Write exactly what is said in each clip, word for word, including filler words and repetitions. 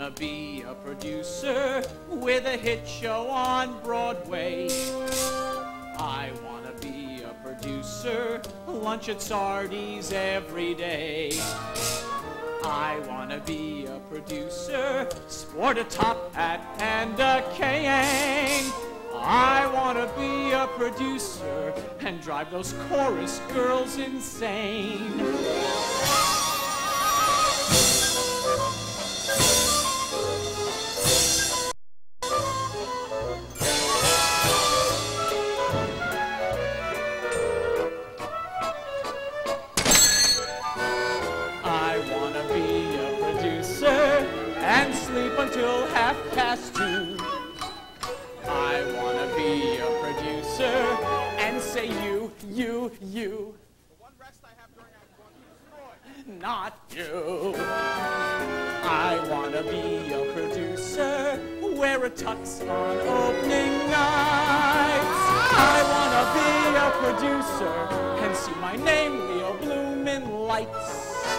wanna be a producer with a hit show on Broadway. I wanna be a producer, lunch at Sardi's every day. I wanna be a producer, sport a top hat and a cane. I wanna be a producer and drive those chorus girls insane. I wanna be a producer and sleep until half past two. I wanna be a producer and say you, you, you. The one rest I have during Act One is destroyed. Not you. I wanna be a producer, wear a tux on opening nights. I wanna be a producer and see my name Leo bloom in lights.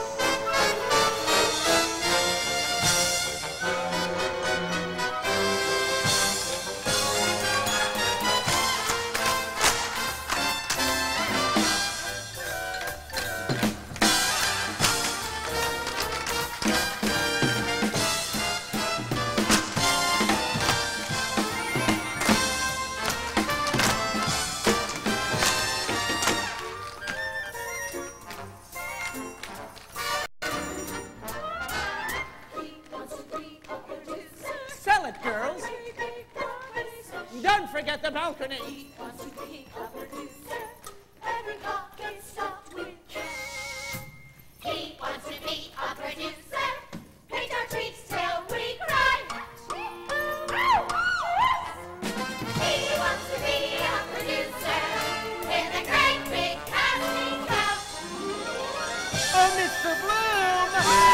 Sell it, girls. Don't forget the balcony. He wants to be a producer. Every clock is stopped with cash. He wants to be a producer. Paint our treats till we cry. He wants to be a producer with a great big casting couch. Oh, Mister Bloom!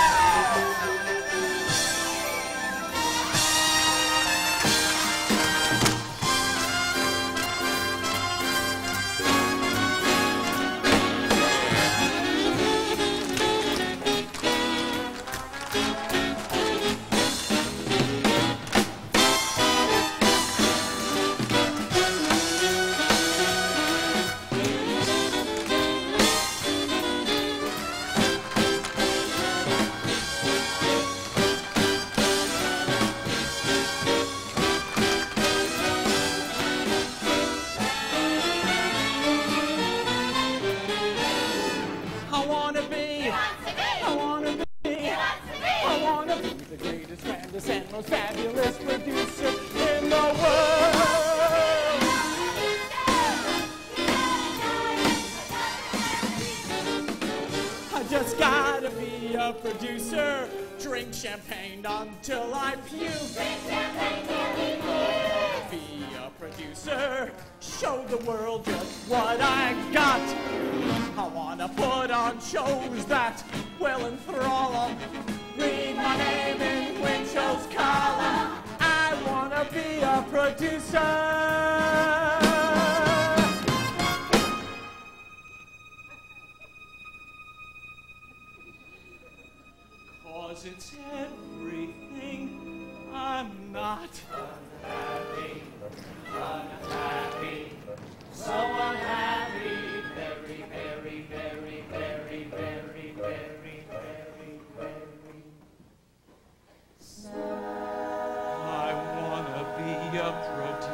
I wanna be, I wanna be, I wanna be the greatest, grandest, and most fabulous producer in the world. I just gotta be a producer, drink champagne until I puke. Be a producer, show the world just what I got. I wanna put on shows that will enthrall 'em. Read my name in Winchell's column. I wanna be a producer. Cause it's everything I'm not. Unhappy, unhappy, so unhappy. Very, very, very, very, very, very, very, very sad. I wanna be a producer.